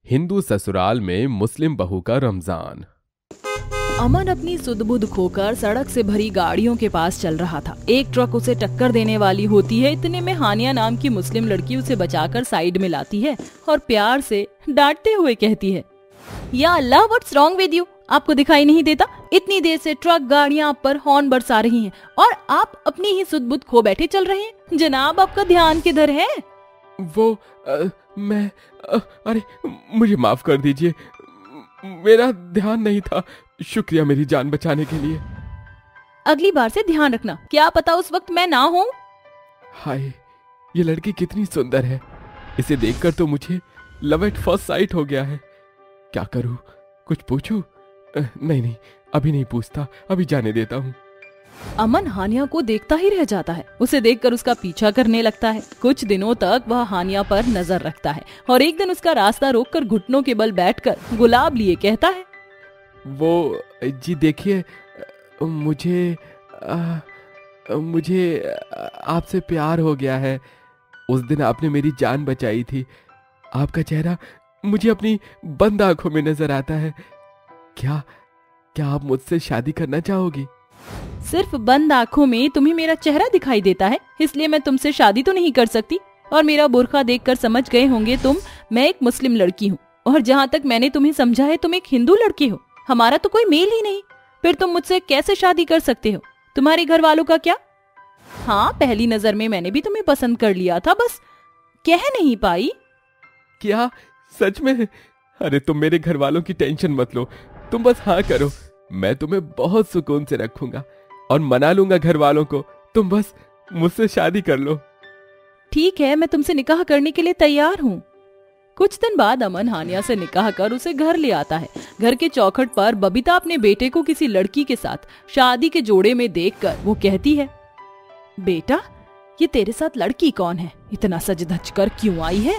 हिंदू ससुराल में मुस्लिम बहू का रमजान। अमन अपनी सुध-बुध खोकर सड़क से भरी गाड़ियों के पास चल रहा था। एक ट्रक उसे टक्कर देने वाली होती है। इतने में हानिया नाम की मुस्लिम लड़की उसे बचाकर साइड में लाती है और प्यार से डांटते हुए कहती है, या अल्लाह, व्हाट्स रॉन्ग विद यू? आपको दिखाई नहीं देता? इतनी देर से ट्रक गाड़ियां आप पर हॉर्न बरसा रही हैं और आप अपनी ही सुध-बुध खो बैठे चल रहे हैं। जनाब, आपका ध्यान किधर है? अरे मुझे माफ कर दीजिए, मेरा ध्यान नहीं था। शुक्रिया मेरी जान बचाने के लिए। अगली बार से ध्यान रखना, क्या पता उस वक्त मैं ना हूँ। हाय, ये लड़की कितनी सुंदर है। इसे देखकर तो मुझे लव एट फर्स्ट साइट हो गया है। क्या करूं, कुछ पूछूं? नहीं, अभी नहीं पूछता, अभी जाने देता हूँ। अमन हानिया को देखता ही रह जाता है। उसे देखकर उसका पीछा करने लगता है। कुछ दिनों तक वह हानिया पर नजर रखता है और एक दिन उसका रास्ता रोककर घुटनों के बल बैठकर गुलाब लिए कहता है, वो जी देखिए, मुझे आपसे प्यार हो गया है। उस दिन आपने मेरी जान बचाई थी। आपका चेहरा मुझे अपनी बंद आंखों में नजर आता है। क्या आप मुझसे शादी करना चाहोगी? सिर्फ बंद आंखों में तुम्हें मेरा चेहरा दिखाई देता है, इसलिए मैं तुमसे शादी तो नहीं कर सकती। और मेरा बुर्का देखकर समझ गए होंगे मैं एक मुस्लिम लड़की हूँ और जहाँ तक मैंने तुम्हें समझा है तुम एक हिंदू लड़की हो। हमारा तो कोई मेल ही नहीं, फिर तुम मुझसे कैसे शादी कर सकते हो? तुम्हारे घर वालों का क्या? हाँ, पहली नजर में मैंने भी तुम्हें पसंद कर लिया था, बस कह नहीं पाई। क्या सच में? अरे तुम मेरे घर वालों की टेंशन मत लो, तुम बस हाँ करो, मैं तुम्हें बहुत सुकून से रखूंगा और मना लूंगा घर वालों को। तुम बस मुझसे शादी कर लो। ठीक है, मैं तुमसे निकाह करने के लिए तैयार हूँ। कुछ दिन बाद अमन हानिया से निकाह कर उसे घर ले आता है। घर के चौखट पर बबीता अपने बेटे को किसी लड़की के साथ शादी के जोड़े में देखकर वो कहती है, बेटा, ये तेरे साथ लड़की कौन है? इतना सज धज कर क्यों आई है?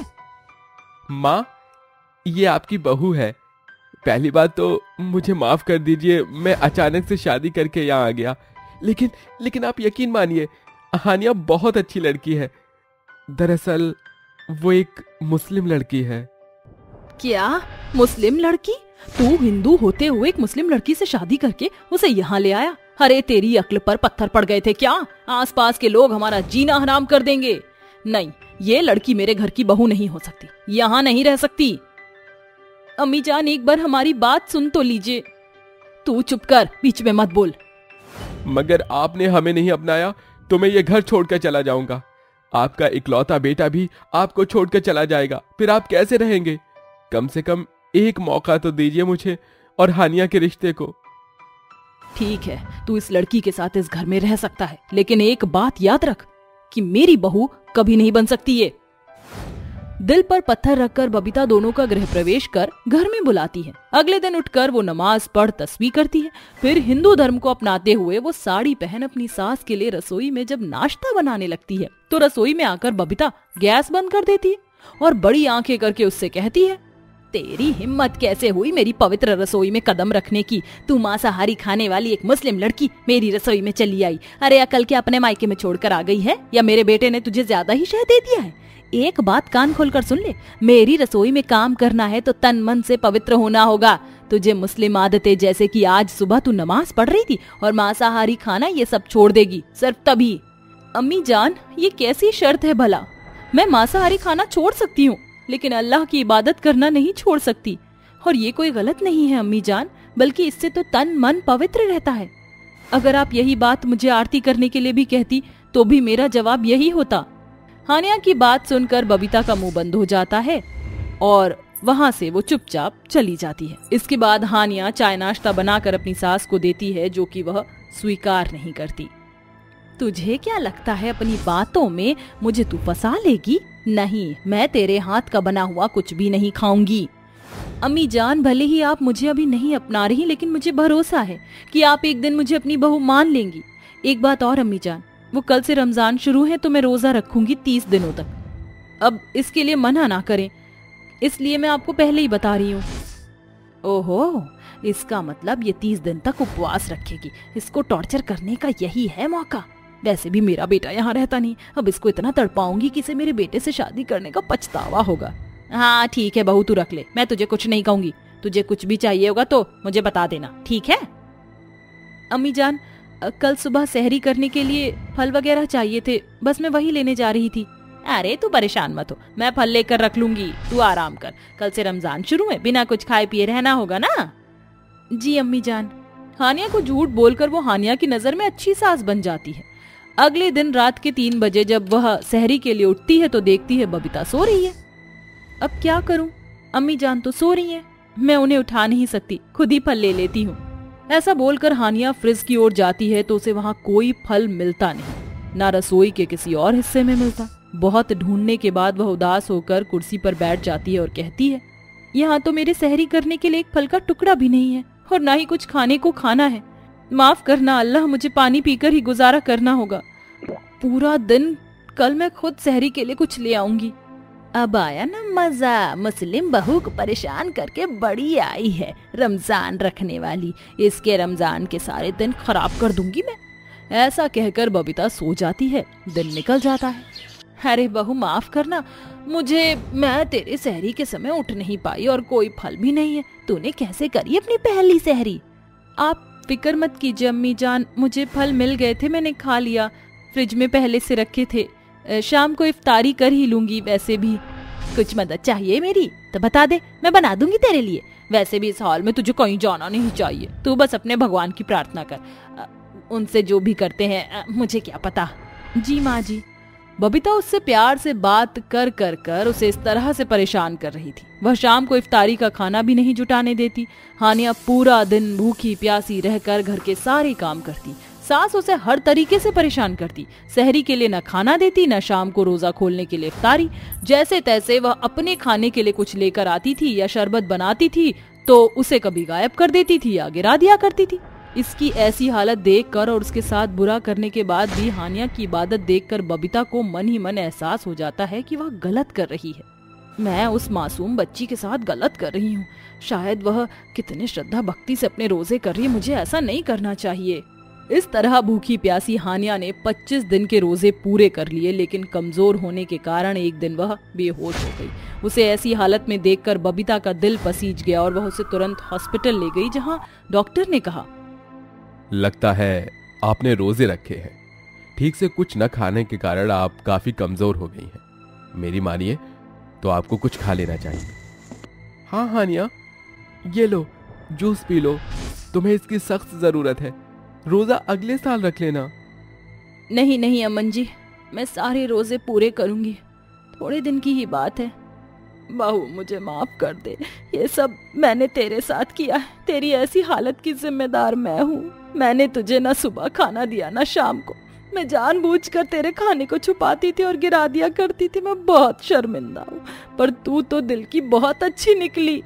माँ, ये आपकी बहू है। पहली बात तो मुझे माफ कर दीजिए, मैं अचानक से शादी करके यहाँ आ गया। लेकिन आप यकीन मानिए, हानिया बहुत अच्छी लड़की है। दरअसल वो एक मुस्लिम लड़की है। क्या मुस्लिम लड़की? तू हिंदू होते हुए एक मुस्लिम लड़की से शादी करके उसे यहाँ ले आया? अरे तेरी अक्ल पर पत्थर पड़ गए थे क्या? आसपास के लोग हमारा जीना हराम कर देंगे। नहीं, ये लड़की मेरे घर की बहू नहीं हो सकती, यहाँ नहीं रह सकती। अम्मी जान, एक बार हमारी बात सुन तो लीजिए। तू चुप कर, बीच में मत बोल। मगर आपने हमें नहीं अपनाया तो मैं ये घर छोड़कर चला जाऊंगा। आपका इकलौता बेटा भी आपको छोड़कर चला जाएगा, फिर आप कैसे रहेंगे? कम से कम एक मौका तो दीजिए मुझे और हानिया के रिश्ते को। ठीक है, तू इस लड़की के साथ इस घर में रह सकता है, लेकिन एक बात याद रख कि मेरी बहू कभी नहीं बन सकती ये। दिल पर पत्थर रखकर बबीता दोनों का गृह प्रवेश कर घर में बुलाती है। अगले दिन उठकर वो नमाज पढ़ तस्बीह करती है। फिर हिंदू धर्म को अपनाते हुए वो साड़ी पहन अपनी सास के लिए रसोई में जब नाश्ता बनाने लगती है तो रसोई में आकर बबीता गैस बंद कर देती है और बड़ी आंखें करके उससे कहती है, तेरी हिम्मत कैसे हुई मेरी पवित्र रसोई में कदम रखने की? तू मांसाहारी खाने वाली एक मुस्लिम लड़की मेरी रसोई में चली आई। अरे अकल क्या अपने मायके में छोड़कर आ गई है, या मेरे बेटे ने तुझे ज्यादा ही शह दे दिया है? एक बात कान खोलकर सुन ले, मेरी रसोई में काम करना है तो तन मन से पवित्र होना होगा। तुझे मुस्लिम आदतें, जैसे कि आज सुबह तू नमाज पढ़ रही थी और मांसाहारी खाना, ये सब छोड़ देगी सिर्फ तभी। अम्मी जान, ये कैसी शर्त है भला? मैं मांसाहारी खाना छोड़ सकती हूँ लेकिन अल्लाह की इबादत करना नहीं छोड़ सकती। और ये कोई गलत नहीं है अम्मी जान, बल्कि इससे तो तन मन पवित्र रहता है। अगर आप यही बात मुझे आरती करने के लिए भी कहती तो भी मेरा जवाब यही होता। हानिया की बात सुनकर बबीता का मुंह बंद हो जाता है और वहाँ से वो चुपचाप चली जाती है। इसके बाद हानिया चाय नाश्ता बनाकर अपनी सास को देती है, जो कि वह स्वीकार नहीं करती। तुझे क्या लगता है अपनी बातों में मुझे तू फंसा लेगी? नहीं, मैं तेरे हाथ का बना हुआ कुछ भी नहीं खाऊंगी। अम्मी जान, भले ही आप मुझे अभी नहीं अपना रही, लेकिन मुझे भरोसा है कि आप एक दिन मुझे अपनी बहू मान लेंगी। एक बात और अम्मी जान, वो कल से रमजान शुरू है तो मैं रोजा रखूंगी 30 दिनों तक। अब इसके लिए मना ना करें, इसलिए मैं आपको पहले ही बता रही हूँ। ओहो, इसका मतलब ये 30 दिन तक उपवास रखेगी। इसको टॉर्चर करने का यही है मौका। वैसे भी मेरा बेटा यहाँ रहता नहीं, अब इसको इतना तड़पाऊंगी कि इसे मेरे बेटे से शादी करने का पछतावा होगा। हाँ ठीक है बहू, तू रख ले, मैं तुझे कुछ नहीं कहूंगी। तुझे कुछ भी चाहिए होगा तो मुझे बता देना, ठीक है? अम्मी जान, कल सुबह सहरी करने के लिए फल वगैरह चाहिए थे, बस मैं वही लेने जा रही थी। अरे तू परेशान मत हो, मैं फल लेकर रख लूंगी, तू आराम कर। कल से रमजान शुरू है, बिना कुछ खाए पिए रहना होगा ना? जी अम्मी जान। हानिया को झूठ बोलकर वो हानिया की नजर में अच्छी सास बन जाती है। अगले दिन रात के 3 बजे जब वह सहरी के लिए उठती है तो देखती है बबीता सो रही है। अब क्या करूं, अम्मी जान तो सो रही हैं, मैं उन्हें उठा नहीं सकती, खुद ही फल ले लेती हूँ। ऐसा बोलकर हानिया फ्रिज की ओर जाती है तो उसे वहाँ कोई फल मिलता नहीं, ना रसोई के किसी और हिस्से में मिलता। बहुत ढूंढने के बाद वह उदास होकर कुर्सी पर बैठ जाती है और कहती है, यहाँ तो मेरे सहरी करने के लिए एक फल का टुकड़ा भी नहीं है और ना ही कुछ खाने को खाना है। माफ करना अल्लाह, मुझे पानी पीकर ही गुजारा करना होगा। पूरा दिन कल मैं खुद सहरी के लिए कुछ ले आऊंगी। अब आया ना मजा, मुस्लिम बहू को परेशान करके बड़ी आई है रमजान रखने वाली, इसके रमजान के सारे दिन खराब कर दूंगी मैं। ऐसा कहकर बबीता सो जाती है। दिन निकल जाता है। अरे बहू माफ करना मुझे, मैं तेरे सहरी के समय उठ नहीं पाई और कोई फल भी नहीं है। तूने कैसे करी अपनी पहली सहरी? आप फिक्र मत कीजिए अम्मी जान, मुझे फल मिल गए थे, मैंने खा लिया, फ्रिज में पहले से रखे थे। शाम को इफ्तारी कर ही लूंगी। वैसे भी कुछ मदद चाहिए मेरी तो बता दे, मैं बना दूंगी तेरे लिए। वैसे भी इस हाल में तुझे कहीं जाना नहीं चाहिए, तू बस अपने भगवान की प्रार्थना कर, उनसे जो भी करते हैं मुझे क्या पता। जी माँ जी। बबीता उससे प्यार से बात कर कर कर उसे इस तरह से परेशान कर रही थी। वह शाम को इफ्तारी का खाना भी नहीं जुटाने देती। हानिया पूरा दिन भूखी प्यासी रहकर घर के सारे काम करती। सास उसे हर तरीके से परेशान करती। सहरी के लिए न खाना देती, न शाम को रोजा खोलने के लिए इफ्तारी। जैसे तैसे वह अपने खाने के लिए कुछ लेकर आती थी या शरबत बनाती थी तो उसे कभी गायब कर देती थी या गिरा दिया करती थी। इसकी ऐसी हालत देखकर और उसके साथ बुरा करने के बाद भी हानिया की इबादत देखकर बबीता को मन ही मन एहसास हो जाता है कि वह गलत कर रही है। मैं उस मासूम बच्ची के साथ गलत कर रही हूँ। शायद वह कितने श्रद्धा भक्ति से अपने रोजे कर रही है, मुझे ऐसा नहीं करना चाहिए। इस तरह भूखी प्यासी हानिया ने 25 दिन के रोजे पूरे कर लिए, लेकिन कमजोर होने के कारण एक दिन वह बेहोश हो गई। उसे ऐसी हालत में देखकर बबीता का दिल पसीज गया और वह उसे तुरंत हॉस्पिटल ले गई, जहां डॉक्टर ने कहा, लगता है आपने रोजे रखे हैं, ठीक से कुछ न खाने के कारण आप काफी कमजोर हो गई हैं। मेरी मानिए तो आपको कुछ खा लेना चाहिए। हाँ हानिया, ये लो जूस पी लो, तुम्हें इसकी सख्त जरूरत है। रोजा अगले साल रख लेना। नहीं नहीं अमन जी, मैं सारे रोजे पूरे करूंगी, थोड़े दिन की ही बात है। बहू मुझे माफ कर दे, ये सब मैंने तेरे साथ किया है। तेरी ऐसी हालत की जिम्मेदार मैं हूँ। मैंने तुझे ना सुबह खाना दिया ना शाम को। मैं जानबूझकर तेरे खाने को छुपाती थी और गिरा दिया करती थी। मैं बहुत शर्मिंदा हूँ, पर तू तो दिल की बहुत अच्छी निकली।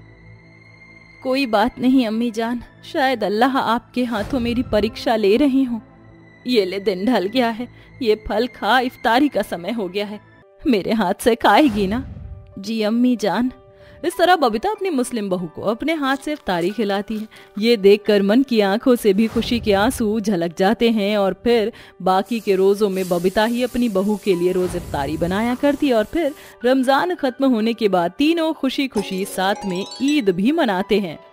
कोई बात नहीं अम्मी जान, शायद अल्लाह आपके हाथों मेरी परीक्षा ले रही हूँ। ये ले दिन ढल गया है, ये फल खा, इफ्तारी का समय हो गया है, मेरे हाथ से खाएगी ना? जी अम्मी जान। इस तरह बबीता अपनी मुस्लिम बहू को अपने हाथ से इफ्तारी खिलाती है। ये देखकर मन की आंखों से भी खुशी के आंसू झलक जाते हैं और फिर बाकी के रोजों में बबीता ही अपनी बहू के लिए रोज इफ्तारी बनाया करती और फिर रमजान खत्म होने के बाद तीनों खुशी खुशी साथ में ईद भी मनाते हैं।